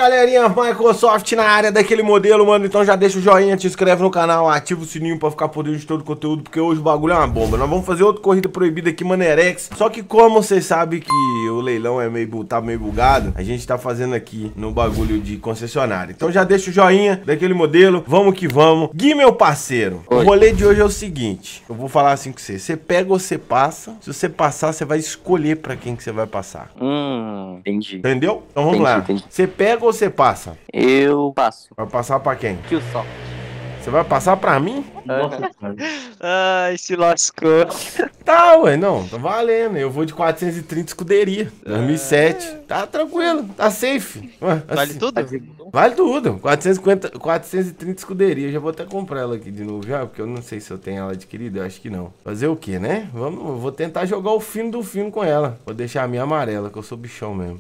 galerinha, Microsoft na área daquele modelo, mano. Então já deixa o joinha, te inscreve no canal, ativa o sininho pra ficar por dentro de todo o conteúdo, porque hoje o bagulho é uma bomba. Nós vamos fazer outra corrida proibida aqui, Manerex. Só que como vocês sabem que o leilão é tá meio bugado, a gente tá fazendo aqui no bagulho de concessionária. Então já deixa o joinha daquele modelo, vamos que vamos. Gui, meu parceiro, o rolê de hoje é o seguinte, eu vou falar assim com você. Você pega ou você passa. Se você passar, você vai escolher pra quem que você vai passar. Entendi. Entendeu? Então vamos lá. Entendi. Você pega ou você passa? Eu passo. Vai passar pra quem? Que o sol. Você vai passar pra mim? Nossa, cara. Ai, se lascou. Tá, ué, não, tá valendo. Eu vou de 430 escuderia, 2007. Tá tranquilo, tá safe. Ué, Vale assim, tudo? Vale tudo. 430 escuderia. Já vou até comprar ela aqui de novo já, porque eu não sei se eu tenho ela adquirida, eu acho que não. Fazer o quê, né? Eu vou tentar jogar o fino do fino com ela. Vou deixar a minha amarela, que eu sou bichão mesmo.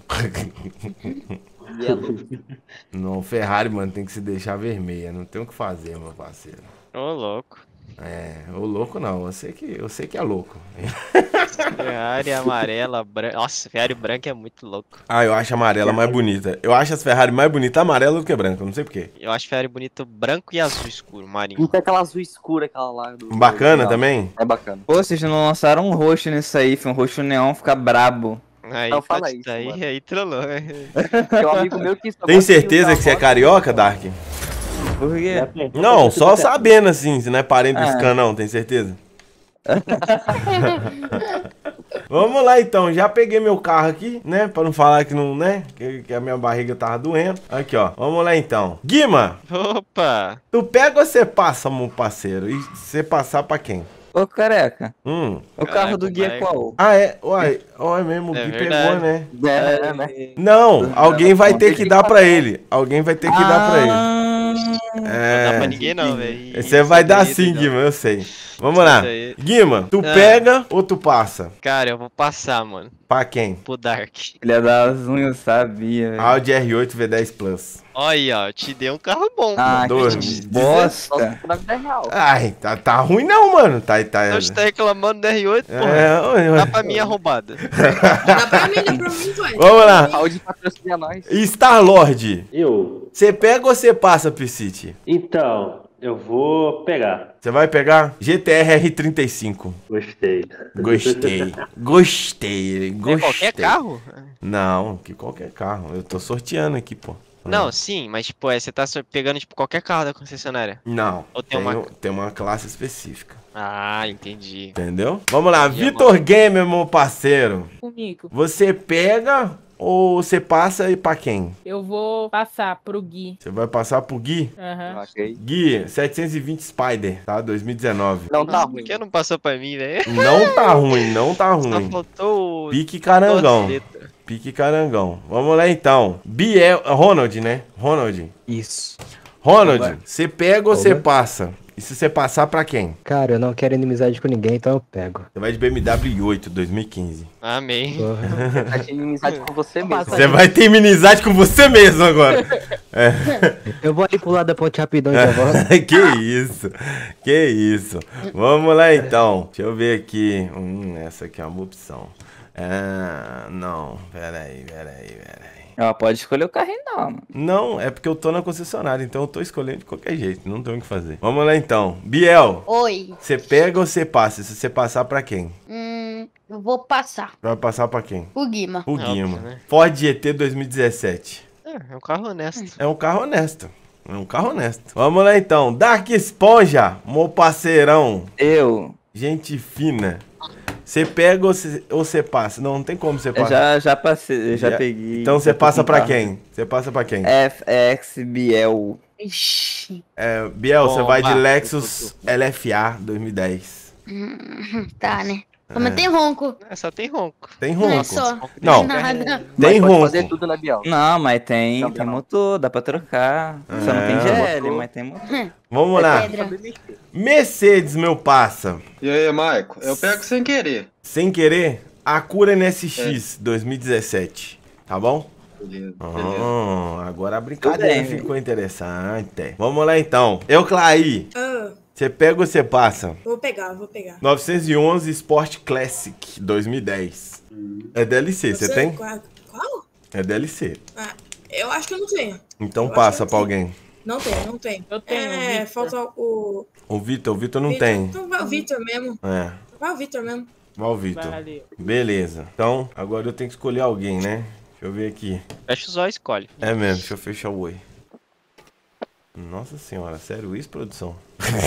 Não, Ferrari, mano, tem que se deixar vermelha. Não tem o que fazer, meu parceiro. Ô, louco. É, o louco não, eu sei que é louco. Ferrari amarela, branca. Nossa, Ferrari branca é muito louco. Ah, eu acho a amarela mais bonita. Eu acho as Ferrari mais bonitas amarela do que branca, não sei porquê. Eu acho Ferrari bonito branco e azul escuro, marinho. Não tem aquela azul escura, aquela lá. Bacana também? É bacana. Pô, vocês não lançaram um roxo nisso aí, um roxo neon, fica brabo. Aí, Não fala pode isso, tá aí, mano. aí trollou. Tem um amigo meu que só Tem gosta de certeza usar que você é rosa. carioca, Dark? Por quê? Não, só sabendo assim, se não é parente do Scan não, tem certeza? Vamos lá então, já peguei meu carro aqui, né? Pra não falar que não, né? Que a minha barriga tava doendo. Aqui, ó, vamos lá então. Guima, Opa! tu pega ou você passa, meu parceiro? E você passar pra quem? Ô, careca, Hum. o carro do Gui é Caraca, qual? Ah, é? Uai, ó, é mesmo, o É Gui verdade. pegou, né? É, né? Não, alguém vai ter que dar pra ele. Alguém vai ter que dar pra ele. Não dá pra É. ninguém não, velho. Você vai dar sim, Guima. Guima, eu sei. Vamos lá. Isso aí. Guima, tu Ah. pega ou tu passa? Cara, eu vou passar, mano. Pra quem? Pro Dark. Filha das unhas, sabia, velho. Audi R8 V10 Plus. Olha aí, ó. Eu te dei um carro bom. Ah, Dois. que bosta. Na vida real. Ai, tá ruim não, mano. Tá. Você tá reclamando do R8, porra. É, Dá pra mim a roubada. Dá pra mim, ué. Vamos lá. Audi patrocina nós. Star-Lord, Eu? você pega ou você passa, Piscite? Então, eu vou pegar. Você vai pegar GTR R35. Gostei. Gostei. É qualquer carro? Não, que qualquer carro. Eu tô sorteando aqui, pô. Não, sim, mas tipo, você tá pegando tipo qualquer carro da concessionária. Não, Ou tem uma- tem uma classe específica. Ah, entendi. Entendeu? Vamos lá, Entendi, Vitor Gamer, meu parceiro. Comigo. Você pega ou você passa e pra quem? Eu vou passar pro Gui. Você vai passar pro Gui? Aham. Ok. Gui, 720 Spider, tá? 2019. Não tá Por ruim. que não passou pra mim, velho? Não tá ruim, não tá Só ruim. faltou o... Pique carangão. Torceta. Pique carangão. Vamos lá então. Biel, Ronald, né? Ronald. Isso. Ronald, você pega ou você Oba. passa? E se você passar pra quem? Cara, eu não quero inimizade com ninguém, então eu pego. Você vai de BMW i8 2015. Amém. Porra. Tá de inimizade com você mesmo. Você vai ter inimizade com você mesmo agora. Eu vou ali pro lado da ponte rapidão e já volto. Que isso. Vamos lá então. Deixa eu ver aqui. Essa aqui é uma opção. Ah, não. Peraí. Ela pode escolher o carrinho não, mano. Não, é porque eu tô na concessionária, então eu tô escolhendo de qualquer jeito. Não tem o que fazer. Vamos lá então. Biel, Oi, você pega ou você passa? Se você passar pra quem? eu vou passar. Vai passar pra quem? O Guima. O Óbvio, Guima. né? Ford GT 2017. É um carro honesto. É um carro honesto. Vamos lá então. Dark Esponja, meu parceirão. Eu Gente fina. Você pega ou você passa? Não tem como você passar. já passei, eu já peguei. Então você já tô passa com pra carro. quem? Você passa pra quem? FX Biel. Ixi. É, Biel, você vai de Toma. Lexus LFA 2010. Tá, né? Mas tem ronco. É, só tem ronco. Tem Não é ronco. só. Não. Nada. Tem Mas pode fazer ronco. tudo na Biel. Não, mas tem Não. motor, dá pra trocar. Só não tem GL, motor. mas tem motor. Vamos lá. Pedra. Mercedes, meu parça. E aí, Maico? Eu pego sem querer. Sem querer, Acura NSX 2017. Tá bom? Beleza. Agora a brincadeira Tudo bem, ficou interessante. Vamos lá então. Euclaí, você pega ou você passa? Vou pegar. 911 Sport Classic 2010. É DLC, você tem? Qual? É DLC. Eu acho que eu não tenho. Então passa pra alguém. Não tenho. Eu tenho. Falta o... O Vitor não tem. Então vai o Vitor mesmo. É, Vai o Vitor mesmo. vai o Vitor. Valeu. Beleza. Então, agora eu tenho que escolher alguém, né? Deixa eu ver aqui. Fecha os olhos, escolhe. É mesmo, deixa eu fechar o oi. Nossa senhora, sério isso, produção?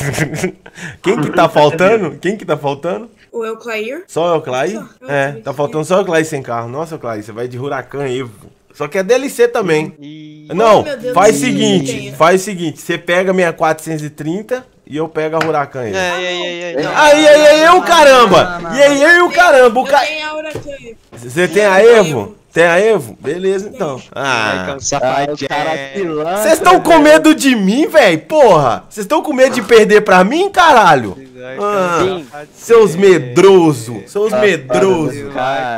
Quem que tá faltando? Quem que tá faltando? O Euclair. Só o Euclai? Só, É, tá faltando só o Euclai sem carro. Nossa, Euclai, você vai de Huracan Evo. Só que é DLC também. E... Não, meu Deus faz o do céu, seguinte, tenho. você pega a minha 430 e eu pego a Huracan Evo. Não. Aí, o caramba! E aí, o caramba! Eu tenho a Huracan. Você tem a Evo? Tem a Evo? Beleza, então. Vai, safadinho. Vocês estão com medo de mim, velho? Porra! Vocês estão com medo de perder pra mim, caralho? Seus medrosos! Seus medrosos!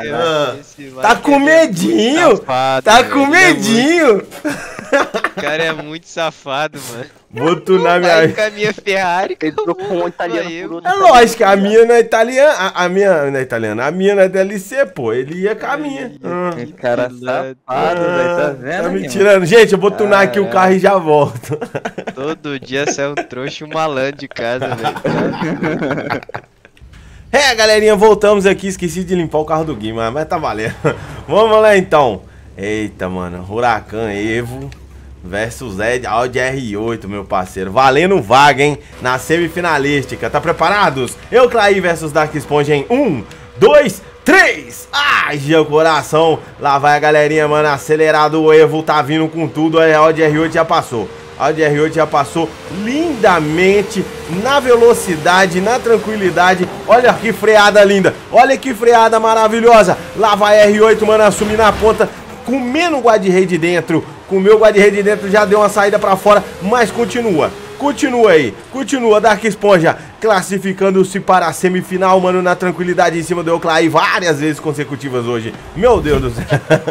Tá com medinho! Tá com medinho! O cara é muito safado, mano. Vou tunar Vai minha... com a minha Ferrari. Ele trocou um italiano por outro. É lógico, a minha não é italiana. A minha não é italiana. A minha não é DLC, pô. Ele ia com a minha. Que cara safado, velho. Tá vendo? Tá me aqui, tirando. Gente, eu vou tunar aqui o carro e já volto. Todo dia sai um trouxa e um malandro de casa, velho. É, galerinha, voltamos aqui. Esqueci de limpar o carro do Gui, mas tá valendo. Vamos lá, então. Eita, mano. Huracan Evo versus Audi R8, meu parceiro. Valendo vaga, hein? Na semifinalística. Tá preparados? Euclai versus Dark Sponge em 1, 2, 3. Ai, o coração. Lá vai a galerinha, mano. Acelerado o Evo. Tá vindo com tudo. A Audi R8 já passou. A Audi R8 já passou lindamente, na velocidade, na tranquilidade. Olha que freada linda, olha que freada maravilhosa. Lá vai a R8, mano, assumir na ponta, comendo o guarda-rede dentro. Comeu o guarda-rede dentro, já deu uma saída pra fora, mas continua. Continua aí, continua. Dark Esponja classificando-se para a semifinal, mano, na tranquilidade em cima do Euclai várias vezes consecutivas hoje. Meu Deus do céu.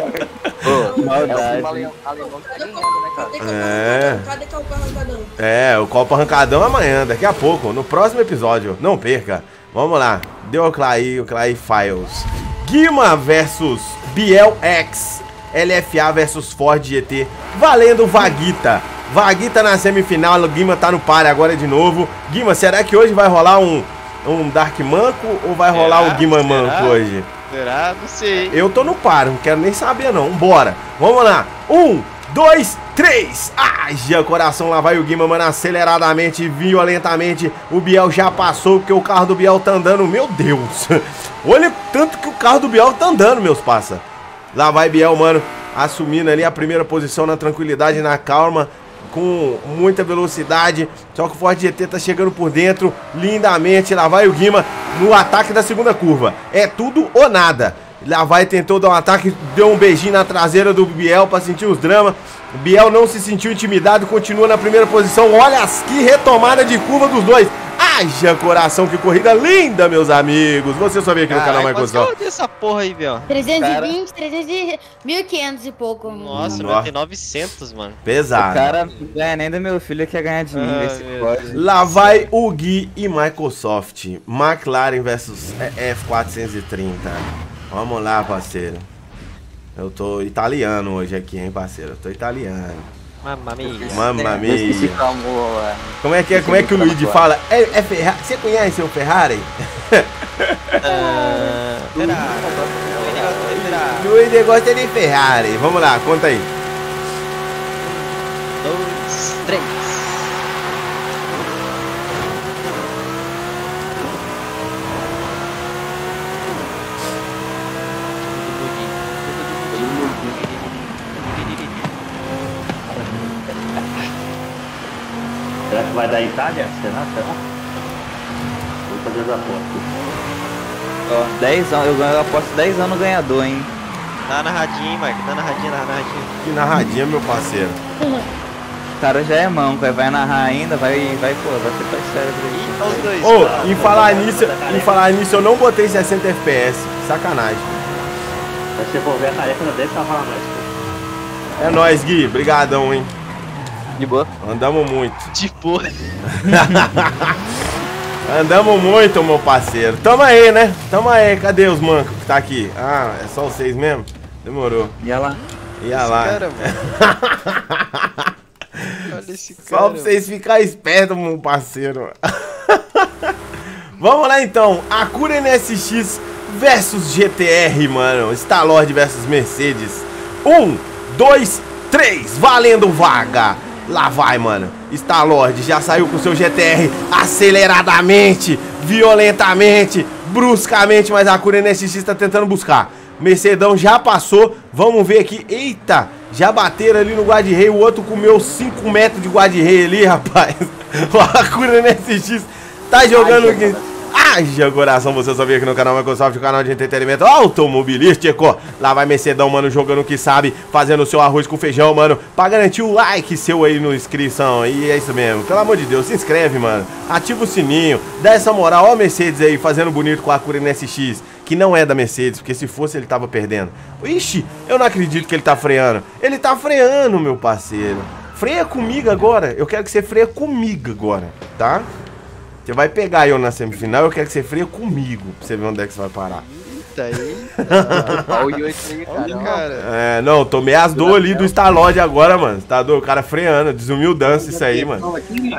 Maldade. Alemão que tá ganhando, né, cara? Cadê que é o carro arrancadão? É, o Copa Arrancadão amanhã, daqui a pouco, no próximo episódio. Não perca. Vamos lá. Deu o Clay Files. Guima versus Biel X. LFA versus Ford GT. Valendo Vaguita. Vaguita na semifinal. O Guima tá no páreo agora de novo. Guima, será que hoje vai rolar um Dark Manco ou vai rolar o Guima Manco hoje? Será? Não sei. Eu tô no páreo, não quero nem saber não. Bora. Vamos lá. 1, 2, 3. Ai, já coração, lá vai o Guima, mano, aceleradamente, violentamente. O Biel já passou, porque o carro do Biel tá andando. Meu Deus. Olha tanto que o carro do Biel tá andando, meus parça. Lá vai Biel, mano, assumindo ali a primeira posição na tranquilidade, na calma, com muita velocidade. Só que o Ford GT tá chegando por dentro lindamente. Lá vai o Guima no ataque da segunda curva. É tudo ou nada. Lá vai, tentou dar um ataque, deu um beijinho na traseira do Biel pra sentir os dramas. Biel não se sentiu intimidado, continua na primeira posição. Olha que retomada de curva dos dois. Haja coração, que corrida linda, meus amigos. Você só vê aqui no canal Microsoft. Quanto essa porra aí, Biel? 320, 300, 1.500 e pouco. Nossa, vai ter 900, mano. Pesado. O cara não ganha nem do meu filho, quer ganhar de mim. Esse pode. Lá vai o Gui e Microsoft. McLaren versus F430. Vamos lá, parceiro. Eu tô italiano hoje aqui, hein, parceiro. Eu tô italiano. Mamma mia. Mamma mia. Amor, Como é que o Luigi fala? É Ferrari. Você conhece o Ferrari? Luigi gosta de Ferrari. Vamos lá, conta aí. 2, 3. Será que vai dar Itália? Será? Vou fazer as apostas. Ó, 10 anos, eu aposto 10 anos no ganhador, hein? Dá narradinha, hein, Mike? Dá narradinha. Que narradinha, meu parceiro. O cara já é manco, vai narrar ainda, vai ser pra cérebro aí. Ih, os dois. Ô, em falar nisso, eu não botei 60 FPS. Sacanagem. Mas se for ver a tarefa, não deve falar mais. É nóis, Gui. Brigadão, hein. De boa. Andamos muito. De porra. Andamos muito, meu parceiro. Tamo aí, né? Tamo aí. Cadê os mancos que tá aqui? Ah, é só vocês mesmo? Demorou. E ela? Ia lá. Cara, mano. Olha esse cara. Só pra vocês ficarem espertos, meu parceiro. Vamos lá então. Acura NSX versus GTR, mano. Star-Lord versus Mercedes. 1, 2, 3. Valendo vaga. Lá vai, mano. Star-Lord já saiu com seu GTR aceleradamente, violentamente, bruscamente, mas a Acura NSX tá tentando buscar. Mercedão já passou. Vamos ver aqui. Eita, já bateram ali no guarda-rei. O outro comeu 5 metros de guarda-rei ali, rapaz. O Acura NSX tá jogando aqui. Haja coração, você só vê aqui no canal Microsoft, o canal de entretenimento automobilístico. Lá vai Mercedão, mano, jogando o que sabe, fazendo o seu arroz com feijão, mano, pra garantir o like seu aí no inscrição. E é isso mesmo, pelo amor de Deus, se inscreve, mano. Ativa o sininho, dá essa moral. Ó a Mercedes aí, fazendo bonito com a Acura NSX, que não é da Mercedes, porque se fosse ele tava perdendo. Ixi, eu não acredito que ele tá freando. Ele tá freando, meu parceiro. Freia comigo agora, eu quero que você freia comigo agora, tá? Você vai pegar eu na semifinal, eu quero que você freia comigo, pra você ver onde é que você vai parar. Eita aí. Olha o Cara. É, não, tomei as dores ali do Star-Lord agora, mano. Tá doido? O cara freando, desumildância isso aí, mano.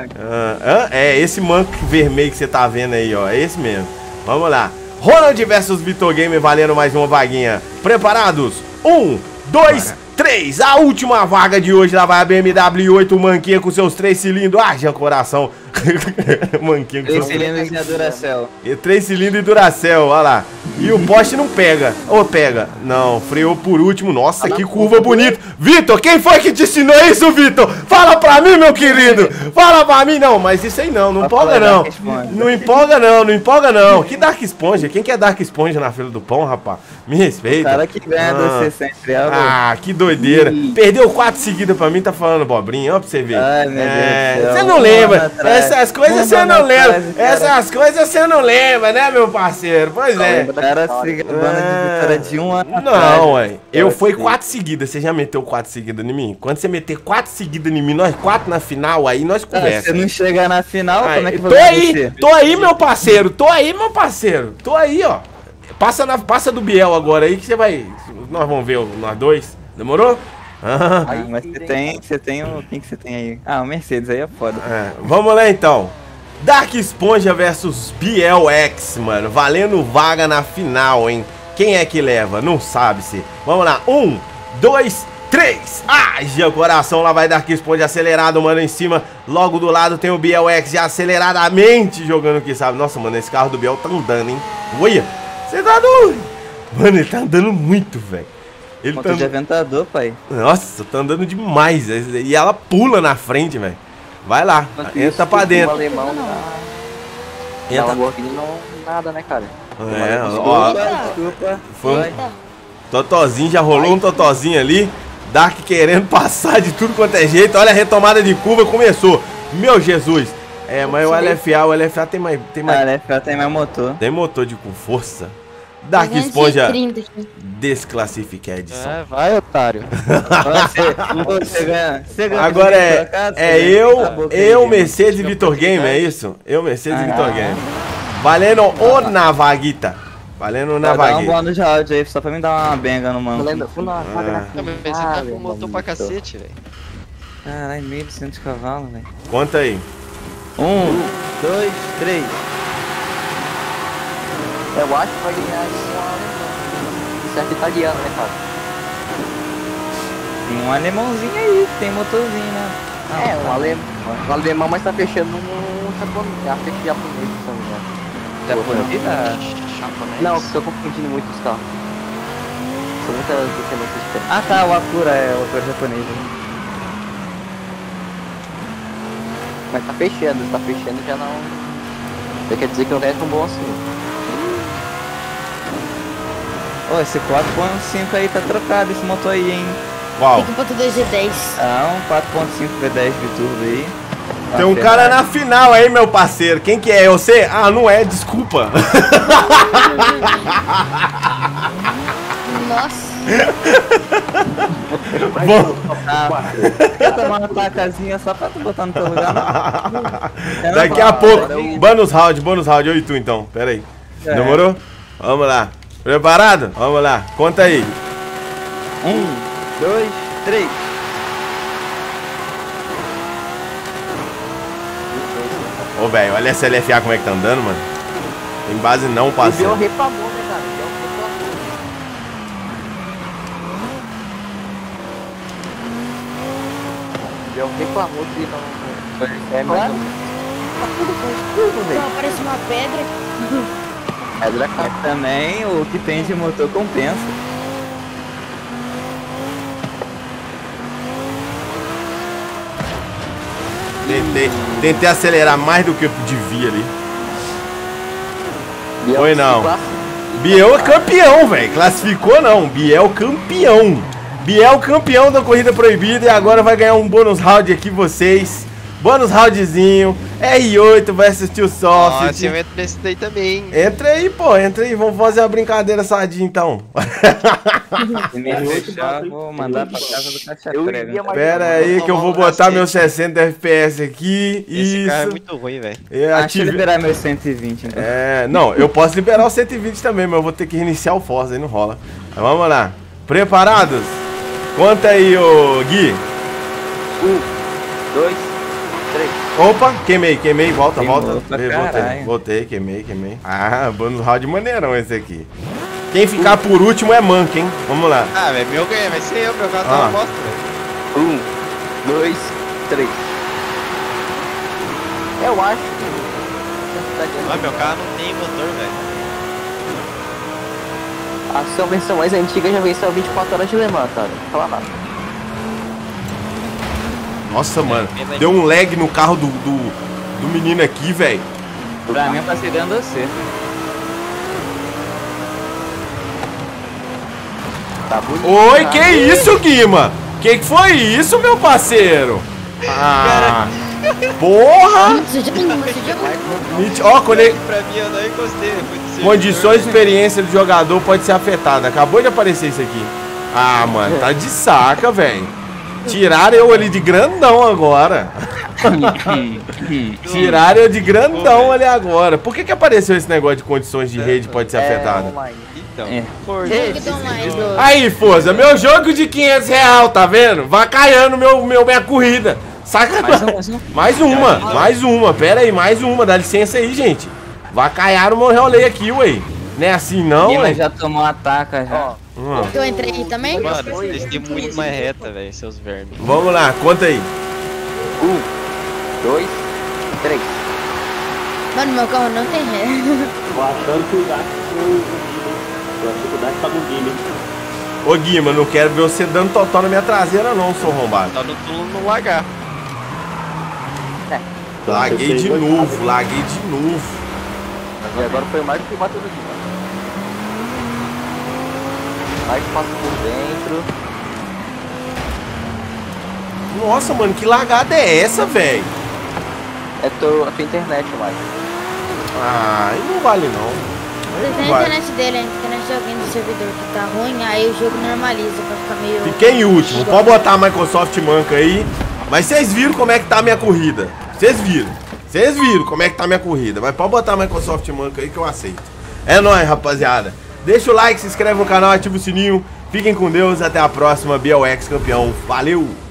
É, esse manco vermelho que você tá vendo aí, ó. É esse mesmo. Vamos lá. Ronald versus Vitor Game valendo mais uma vaguinha. Preparados? 1, 2, 3. A última vaga de hoje. Lá vai a BMW 8 manquinha com seus 3 cilindros. Haja coração. Manquinha com 3 seus cilindros de Duracell. 3 cilindros e Duracell, olha lá. E o poste não pega. Ou pega? Não, freou por último. Nossa, que curva bonita. Vitor, quem foi que te ensinou isso, Vitor? Fala pra mim, meu querido. Fala pra mim. Não, mas isso aí não. Não empolga não. Não empolga não, não empolga não. Que Dark Esponja? Quem que é Dark Esponja na fila do pão, rapaz? Me respeita. O cara que ganha você sempre. Ah, que doideira. Perdeu 4 seguidas pra mim, tá falando bobrinha. Ó pra você ver. Ai, meu Deus do céu. Você não lembra. Essas coisas você não lembra. Essas coisas você não lembra, né, meu parceiro? Pois é. O cara se gabando de vitória de um ano. Não, ué. Eu fui 4 seguidas. Você já meteu 4 seguidas em mim? Quando você meter 4 seguidas em mim, nós 4 na final, aí nós conversamos. Se você não chegar na final, como é que tô aí, tô aí, meu parceiro. Tô aí, meu parceiro. Tô aí, ó. Passa do Biel agora aí que você vai. Nós vamos ver nós dois. Demorou? Aí, mas você tem o. Quem que você tem aí? Ah, o Mercedes aí é foda. É, vamos lá então. Dark Esponja versus Biel X, mano. Valendo vaga na final, hein? Quem é que leva? Não sabe-se. Vamos lá. 1, 2, 3. Haja coração. Lá vai Dark Esponja acelerado, mano, em cima. Logo do lado tem o Biel X já aceleradamente jogando o que sabe. Nossa, mano, esse carro do Biel tá andando, hein? Olha, você tá doido? Mano, ele tá andando muito, velho. Ele Motor de aventador, pai. Nossa, tá andando demais. E ela pula na frente, velho. Vai lá, entra pra dentro. Alemão, Entra. Lamborghini não nada, né, cara? É, ó. Desculpa. Foi um totozinho, já rolou um totozinho ali. Dark querendo passar de tudo quanto é jeito. Olha a retomada de curva, começou. Meu Jesus. É, mas o LFA tem mais. O LFA tem mais motor. Tem motor com força. Dark Esponja desclassificado. É, vai, otário. Você ganha. Agora eu, Mercedes e Vitor Game, é isso? Eu, Mercedes e Vitor Game. Valendo o na vaguita. Valendo na vaguita. Dá um bônus de áudio aí, só pra me dar uma benga no mano. Não, mas você tá com motor pra cacete, velho. Caralho, 1.200 cavalos, velho. Conta aí. 1, 2, 3. Eu acho que vai ganhar isso certo italiano, né, cara? Tem um alemãozinho aí, tem motorzinho, né? Um alemão, mas tá fechando um japonês. Acho que é japonês, se não me engano. Japonês? Não, tô confundindo muito os carros. São muitas diferenças diferentes. Ah tá, o Acura é outro japonês. Mas tá fechando já não. Já quer dizer que não é tão bom assim. Ô, esse 4.5 aí tá trocado, esse motor aí, hein? Qual? 5.2 G10. Ah, um 4.5 V10 biturbo aí. Tem um cara na final aí, meu parceiro. Quem que é? Você? Ah, não é, desculpa. Nossa. Quer tomar uma placazinha só pra tu botar no teu lugar? Daqui a pouco. Bônus round, eu e tu então. Pera aí. Demorou? Vamos lá. Preparado? Vamos lá. Conta aí. 1, 2, 3. Ô, velho, olha essa LFA como é que tá andando, mano. Tem base não, O Biel parceiro. reclamou, né, cara? O Biel reclamou. O Biel reclamou que não... É, mas... Tá tudo, velho. Só aparece uma pedra. Pedra cai. Mas também o que tem de motor compensa. Tentei acelerar mais do que eu devia ali. Biel Foi se não. classifica. Biel é campeão, velho. Classificou não. Biel campeão. Biel campeão da corrida proibida e agora vai ganhar um bônus round aqui vocês. Bônus roundzinho. R8 versus Tio Soft. Nossa, eu entro nesse daí também. Entra aí, pô. Entra aí. Vamos fazer uma brincadeira sadia então. Se me deixar, vou mandar pra casa do Caixa Eu Prega. iria mais... Pera aí que eu vou botar meus 60 FPS aqui. Esse carro é Isso. muito ruim, velho. É, Deixa eu ative... liberar meus 120, então. É, não, eu posso liberar o 120 também, mas eu vou ter que reiniciar o Forza, aí não rola. Mas vamos lá. Preparados? Conta aí, ô Gui. 1, 2, 3. Opa, queimei, volta, Queimou volta. pra Voltei, caralho. voltei, queimei. Ah, bônus round maneirão esse aqui. Quem ficar por último é manca, hein? Vamos lá. Ah, velho, meu ganha, vai ser eu, meu carro tá uma bosta, velho. 1, 2, 3. Eu acho que... Mas meu carro não tem motor, velho. A sua versão mais antiga já venceu 24 horas de Le Mans, cara. Não fala nada. Nossa, mano, deu um lag no carro do menino aqui, velho. Pra mim, eu passei dentro de você. Tá bonito. Oi, que isso, Guima? Que foi isso, meu parceiro? Ah, porra! Você já viu? Ó, Pra mim, eu não encostei. condições de experiência do jogador pode ser afetada. Acabou de aparecer isso aqui. Ah, mano, tá de saca, velho. Tiraram eu ali de grandão agora. Tiraram eu de grandão ali agora. Por que apareceu esse negócio de condições de rede pode ser afetada? Online. Então, É. Jogo do online. Aí, Forza, meu jogo de R$500, tá vendo? Vai caindo minha corrida. Sacanagem. Mais uma. Pera aí, mais uma. Dá licença aí, gente. Vai cair o meu rolê aqui, ué. Não é assim, não, Guima ué. já tomou a taca já. Eu entrei aqui também? mano, vocês têm muito mais reta, velho, seus vermes. Vamos lá, conta aí. 1, 2, 3. Mano, meu carro não tem ré. Tô achando que o Dax foi o Guilherme. Eu achei que o Dax tava o Guilherme. Ô, Guima, não quero ver você dando totó na minha traseira, não, seu arrombado. Tá no tulo no lagar. Laguei de novo. E agora foi mais do que bateu no Guima. Mais passo por dentro. Nossa, mano, que lagada é essa, velho? É a tua internet, Mike. Ah, e não vale, não. Aí Tem não a vale. internet dele, a internet de alguém do servidor que tá ruim, aí o jogo normaliza pra ficar meio... Fiquei em último. Pode botar a Microsoft manca aí. Mas vocês viram como é que tá a minha corrida. Vocês viram como é que tá a minha corrida. Mas pode botar a Microsoft manca aí que eu aceito. É nóis, rapaziada. Deixa o like, se inscreve no canal, ativa o sininho. Fiquem com Deus, até a próxima. BLX campeão. Valeu!